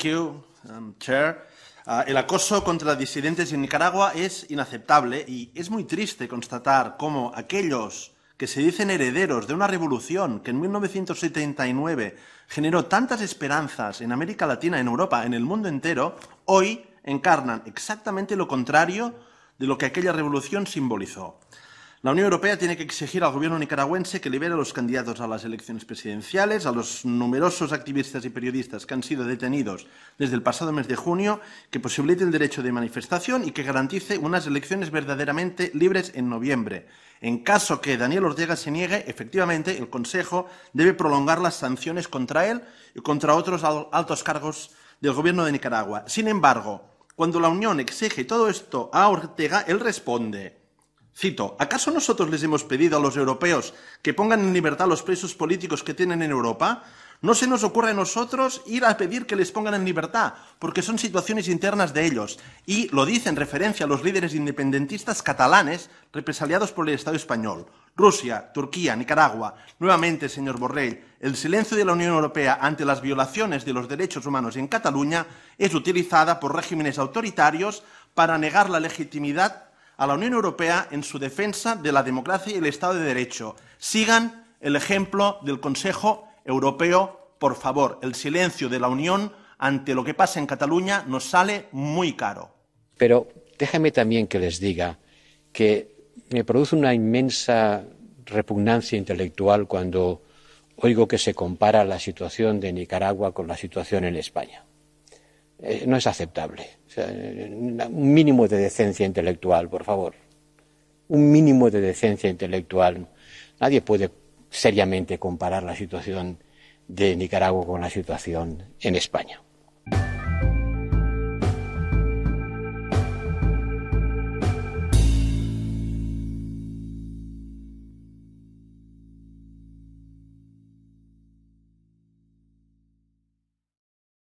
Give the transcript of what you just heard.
Thank you, Chair. El acoso contra disidentes en Nicaragua es inaceptable y es muy triste constatar cómo aquellos que se dicen herederos de una revolución que en 1979 generó tantas esperanzas en América Latina, en Europa, en el mundo entero, hoy encarnan exactamente lo contrario de lo que aquella revolución simbolizó. La Unión Europea tiene que exigir al gobierno nicaragüense que libere a los candidatos a las elecciones presidenciales, a los numerosos activistas y periodistas que han sido detenidos desde el pasado mes de junio, que posibilite el derecho de manifestación y que garantice unas elecciones verdaderamente libres en noviembre. En caso que Daniel Ortega se niegue, efectivamente, el Consejo debe prolongar las sanciones contra él y contra otros altos cargos del gobierno de Nicaragua. Sin embargo, cuando la Unión exige todo esto a Ortega, él responde... Cito, ¿acaso nosotros les hemos pedido a los europeos que pongan en libertad a los presos políticos que tienen en Europa? No se nos ocurre a nosotros ir a pedir que les pongan en libertad, porque son situaciones internas de ellos. Y lo dice en referencia a los líderes independentistas catalanes represaliados por el Estado español. Rusia, Turquía, Nicaragua. Nuevamente, señor Borrell, el silencio de la Unión Europea ante las violaciones de los derechos humanos en Cataluña es utilizada por regímenes autoritarios para negar la legitimidad a la Unión Europea en su defensa de la democracia y el Estado de Derecho. Sigan el ejemplo del Consejo Europeo, por favor. El silencio de la Unión ante lo que pasa en Cataluña nos sale muy caro. Pero déjenme también que les diga que me produce una inmensa repugnancia intelectual cuando oigo que se compara la situación de Nicaragua con la situación en España. No es aceptable. O sea, un mínimo de decencia intelectual, por favor. Un mínimo de decencia intelectual. Nadie puede seriamente comparar la situación de Nicaragua con la situación en España.